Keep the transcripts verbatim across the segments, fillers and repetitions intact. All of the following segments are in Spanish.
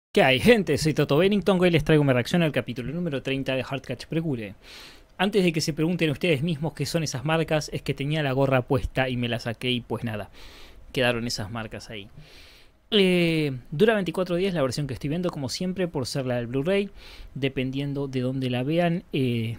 ¿Qué hay, gente? Soy Toto Bennington, hoy les traigo mi reacción al capítulo número treinta de Hardcatch Precure. Antes de que se pregunten ustedes mismos qué son esas marcas, es que tenía la gorra puesta y me la saqué y pues nada, quedaron esas marcas ahí. Eh, dura veinticuatro días la versión que estoy viendo, como siempre, por ser la del Blu-ray, dependiendo de dónde la vean. Eh,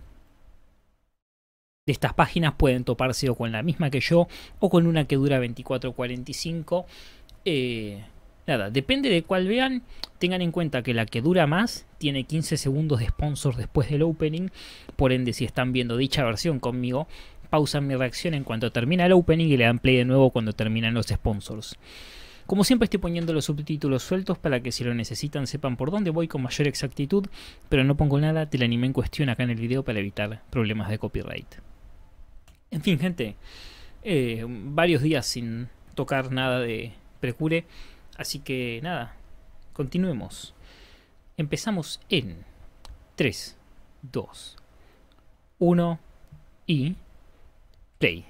de estas páginas pueden toparse o con la misma que yo o con una que dura veinticuatro cuarenta y cinco. Eh, nada, depende de cuál vean. Tengan en cuenta que la que dura más tiene quince segundos de sponsor después del opening. Por ende, si están viendo dicha versión conmigo, pausan mi reacción en cuanto termina el opening y le dan play de nuevo cuando terminan los sponsors. Como siempre estoy poniendo los subtítulos sueltos para que si lo necesitan sepan por dónde voy con mayor exactitud, pero no pongo nada del anime en cuestión acá en el video para evitar problemas de copyright. En fin, gente, eh, varios días sin tocar nada de Precure, así que nada, continuemos. Empezamos en tres, dos, uno y play.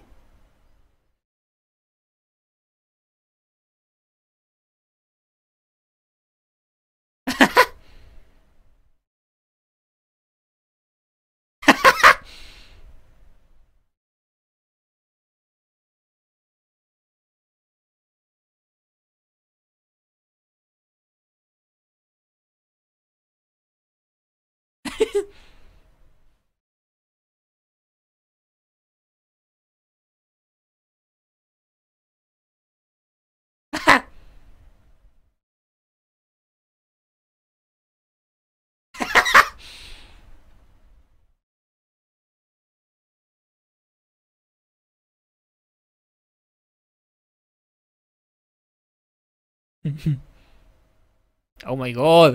Oh my god.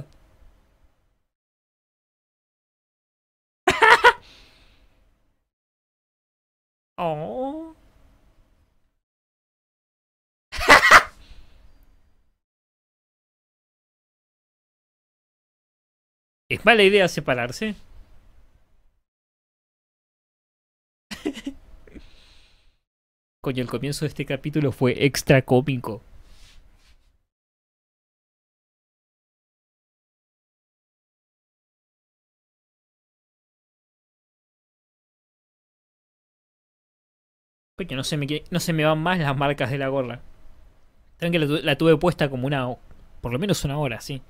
Oh. ¿Es mala idea separarse? Coño, el comienzo de este capítulo fue extra cómico. Coño, no se me, no se me van más las marcas de la gorra. Saben que la, la tuve puesta como una... por lo menos una hora, sí.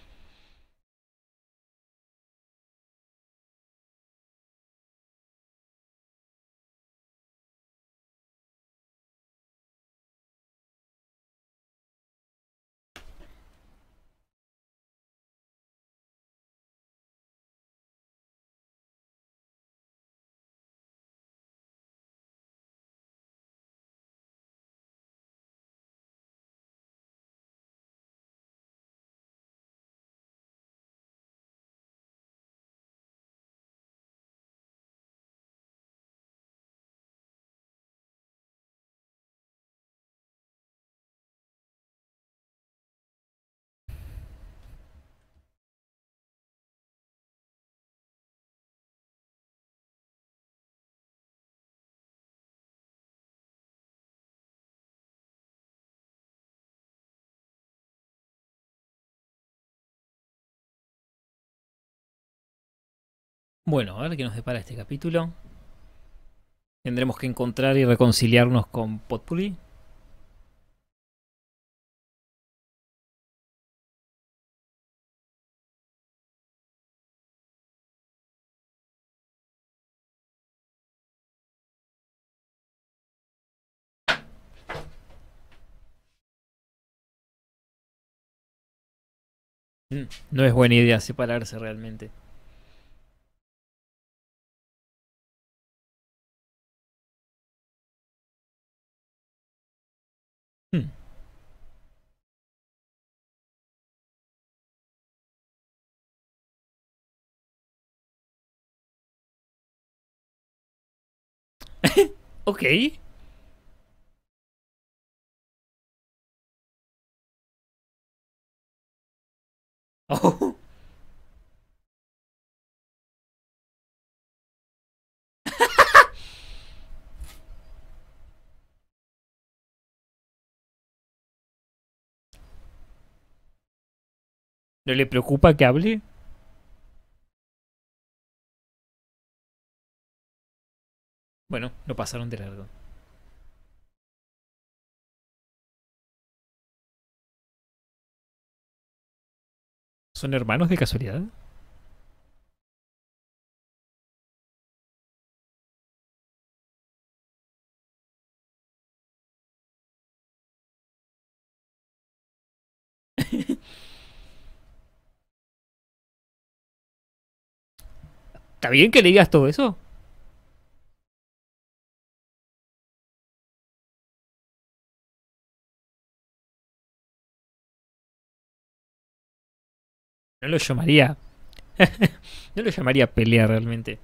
Bueno, a ver qué nos depara este capítulo. Tendremos que encontrar y reconciliarnos con Potpourri. Mm, No es buena idea separarse realmente. Hmm. Ok. Oh. ¿No le preocupa que hable? Bueno, no pasaron de largo. ¿Son hermanos de casualidad? ¿Está bien que le digas todo eso? No lo llamaría. No lo llamaría pelea realmente.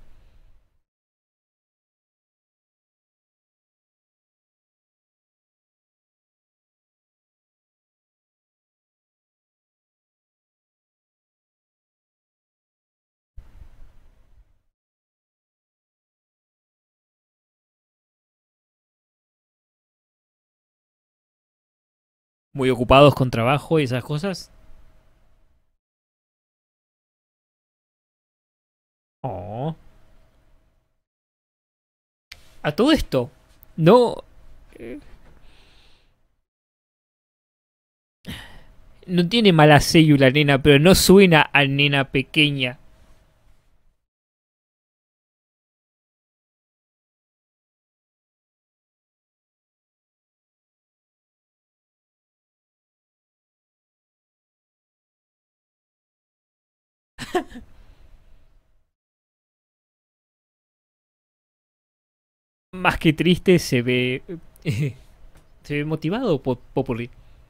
Muy ocupados con trabajo y esas cosas. Oh. A todo esto. No. eh, No tiene mala sello la nena, pero no suena a nena pequeña. Más que triste, se ve. Se ve motivado, po- Popurrí.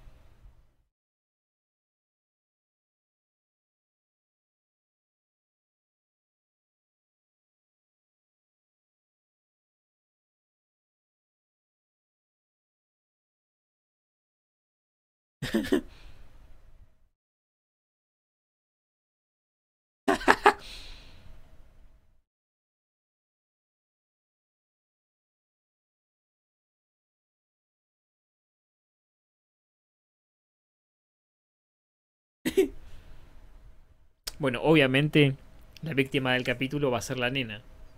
Bueno, obviamente, la víctima del capítulo va a ser la nena.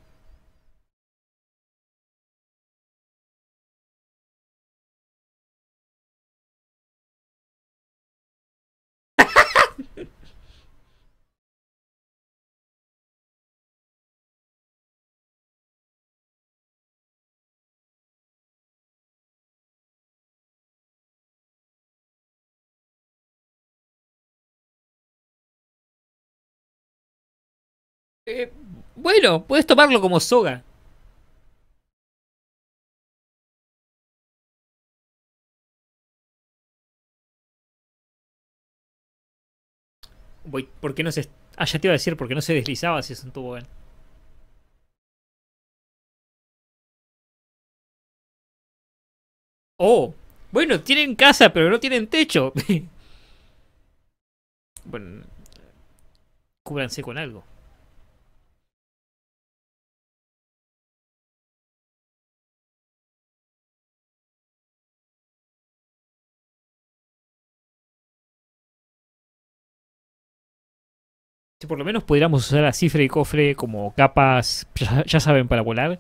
Eh, bueno, puedes tomarlo como soga. Voy, ¿por qué no se.? Ah, ya te iba a decir, ¿por qué no se deslizaba si es un tobogán? Oh, bueno, tienen casa, pero no tienen techo. Bueno, cúbranse con algo. Si por lo menos pudiéramos usar a cifra y cofre como capas, ya, ya saben, para volar.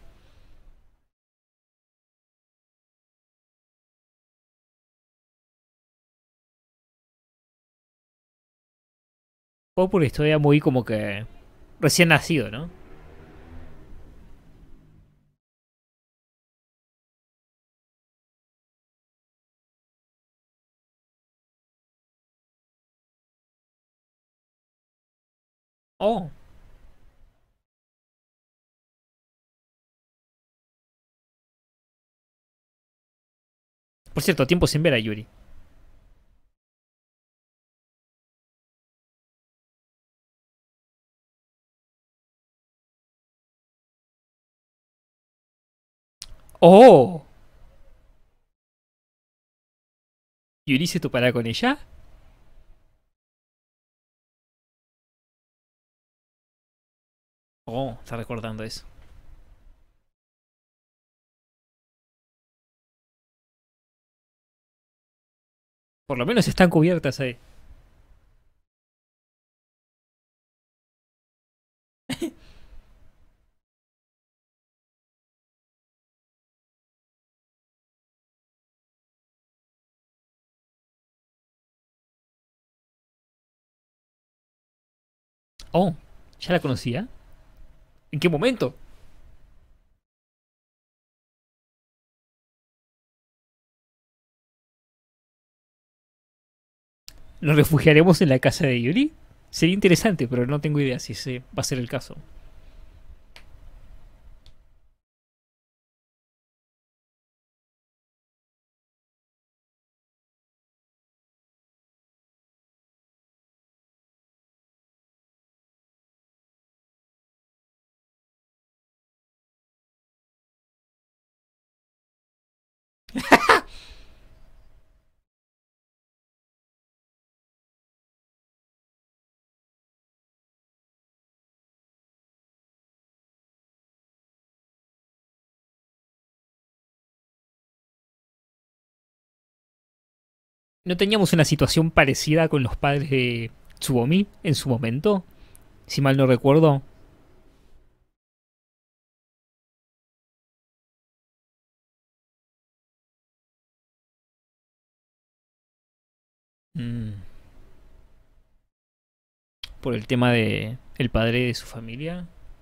O porque estoy muy como que recién nacido, ¿no? Oh, por cierto, tiempo sin ver a Yuri. Oh, ¿Yuri se topará con ella? Oh, está recordando eso. Por lo menos están cubiertas ahí. Oh, ¿ya la conocía? ¿En qué momento? ¿Nos refugiaremos en la casa de Yuri? Sería interesante, pero no tengo idea si ese va a ser el caso. ¿No teníamos una situación parecida con los padres de Tsubomi en su momento? Si mal no recuerdo. Mm, por el tema de el padre de su familia.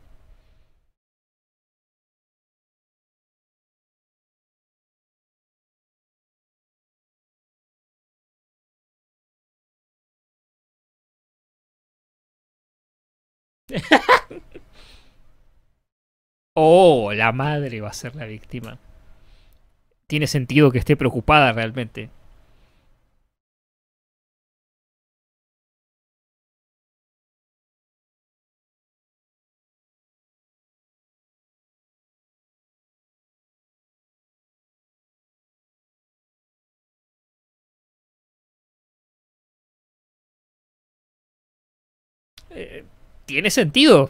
Oh, la madre va a ser la víctima. Tiene sentido que esté preocupada realmente. Eh, Tiene sentido.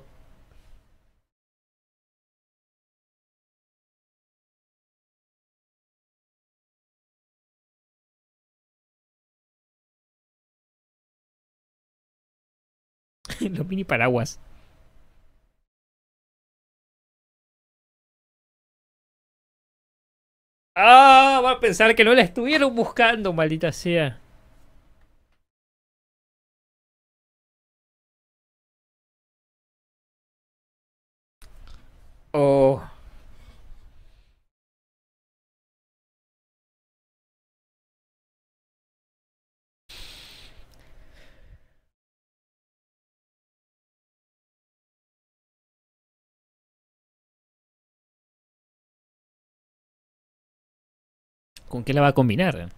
Los mini paraguas. Ah, va a pensar que no la estuvieron buscando, maldita sea. Oh, ¿con qué la va a combinar?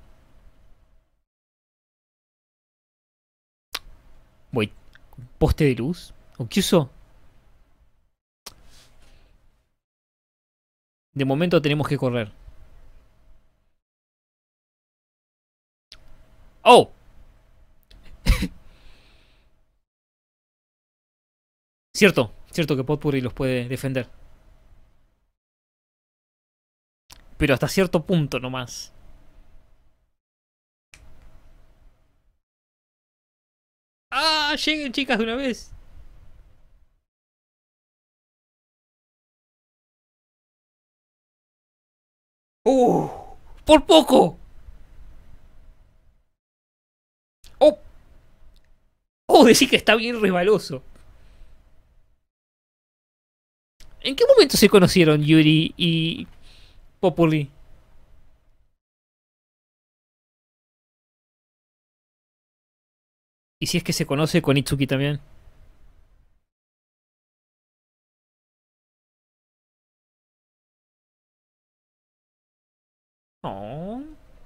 Voy, ¿poste de luz? ¿O qué usó? De momento tenemos que correr. ¡Oh! Cierto, cierto que Potpourri los puede defender. Pero hasta cierto punto nomás. ¡Ah! Lleguen, chicas, de una vez. ¡Uh! ¡Por poco! ¡Oh! ¡Oh! Decir que está bien resbaloso. ¿En qué momento se conocieron Yuri y Populi? ¿Y si es que se conoce con Itsuki también? Oh,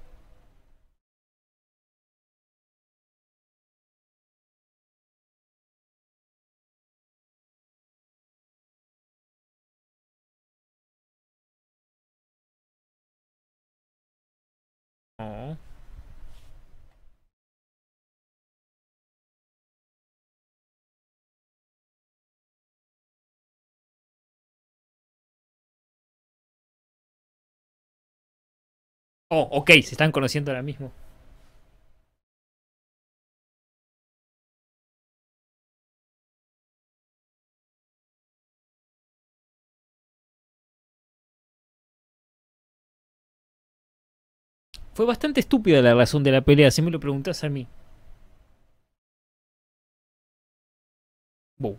oh. Oh, ok, se están conociendo ahora mismo. Fue bastante estúpida la razón de la pelea, si me lo preguntas a mí. Wow.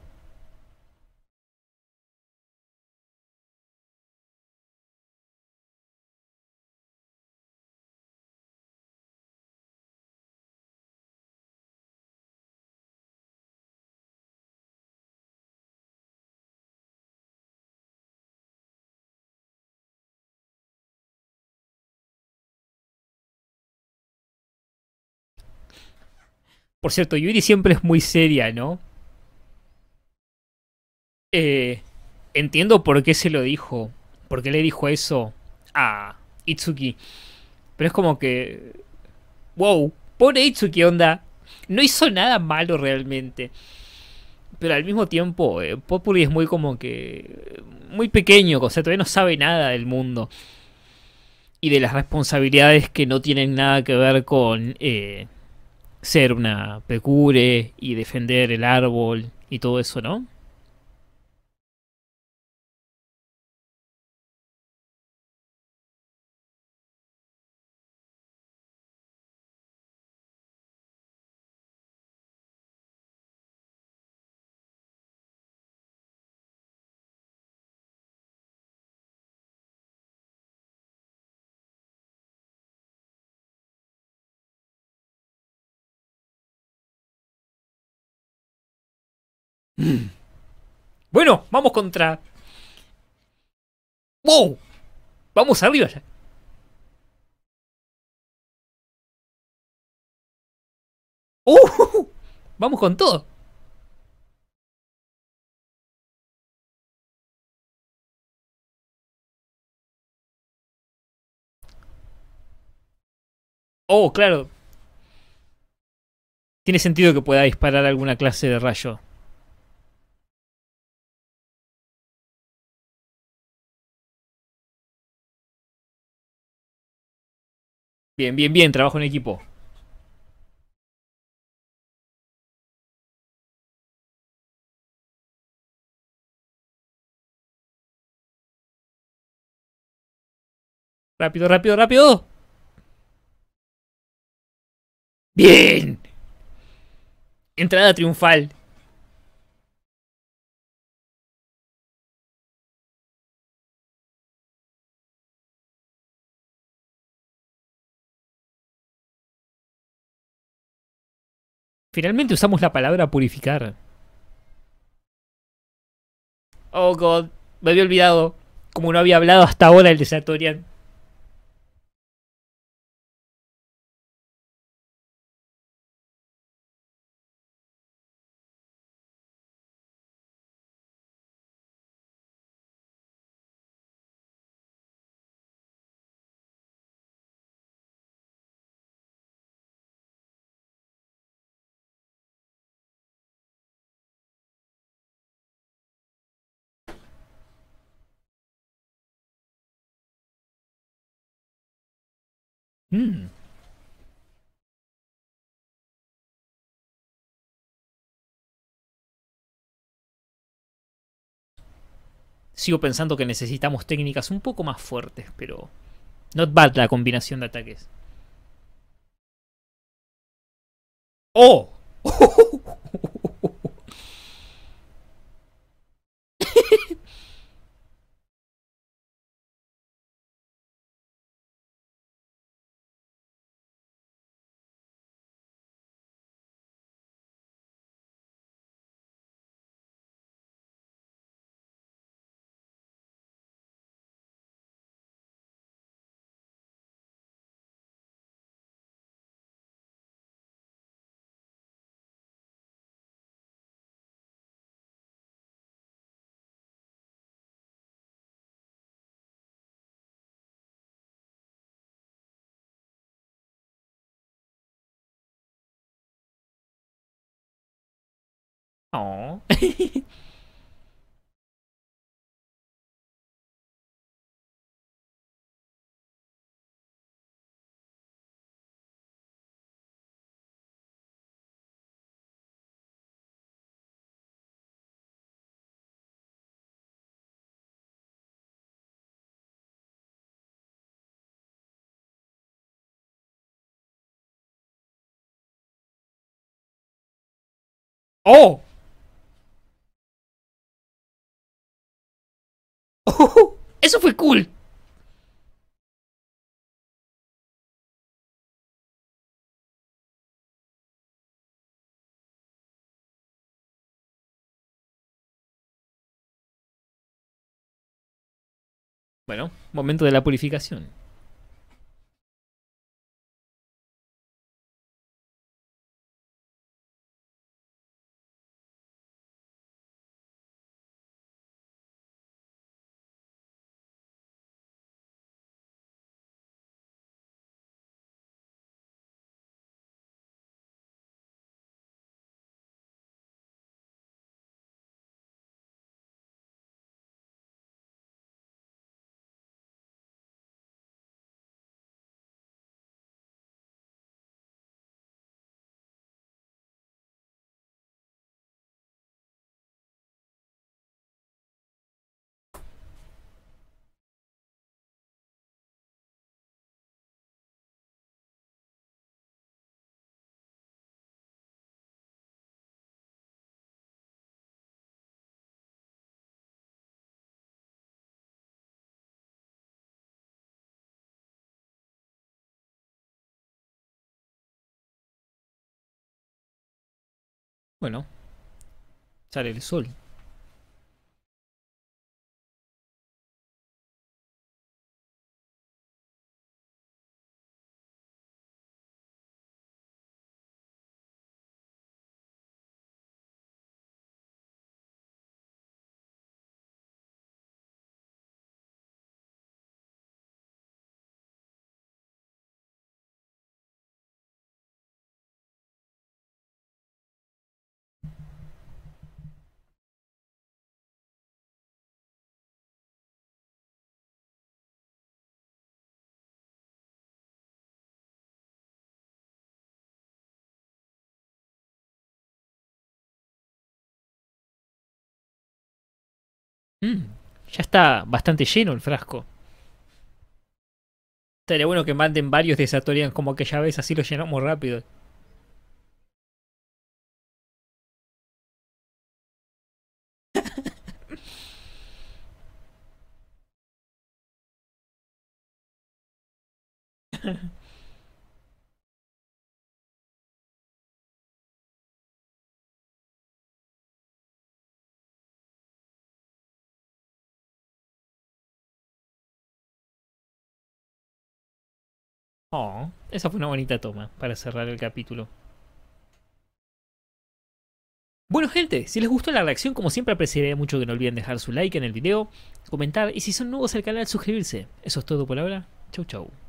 Por cierto, Yuri siempre es muy seria, ¿no? Eh, entiendo por qué se lo dijo. Por qué le dijo eso a Itsuki. Pero es como que. Wow, pobre Itsuki, onda. No hizo nada malo realmente. Pero al mismo tiempo, eh, Populi es muy como que. Muy pequeño, o sea, todavía no sabe nada del mundo. Y de las responsabilidades que no tienen nada que ver con eh, ser una pecure y defender el árbol y todo eso, ¿no? Bueno, vamos contra. ¡Wow! Vamos arriba ya. ¡Uh! Vamos con todo. Oh, claro. Tiene sentido que pueda disparar alguna clase de rayo. Bien, bien, bien. Trabajo en equipo. Rápido, rápido, rápido. Bien. Entrada triunfal. Finalmente usamos la palabra purificar. Oh, God. Me había olvidado. Como no había hablado hasta ahora el de Sartorian. Mm. Sigo pensando que necesitamos técnicas un poco más fuertes, pero. Not bad la combinación de ataques. ¡Oh! Oh. ¡Oh! Eso fue cool. Bueno, momento de la purificación. Bueno, sale el sol. Mm, ya está bastante lleno el frasco. Estaría bueno que manden varios de Satorian como aquella vez, así lo llenamos rápido. Oh, esa fue una bonita toma para cerrar el capítulo. Bueno gente, si les gustó la reacción, como siempre apreciaría mucho que no olviden dejar su like en el video, comentar y si son nuevos al canal suscribirse. Eso es todo por ahora. Chau chau.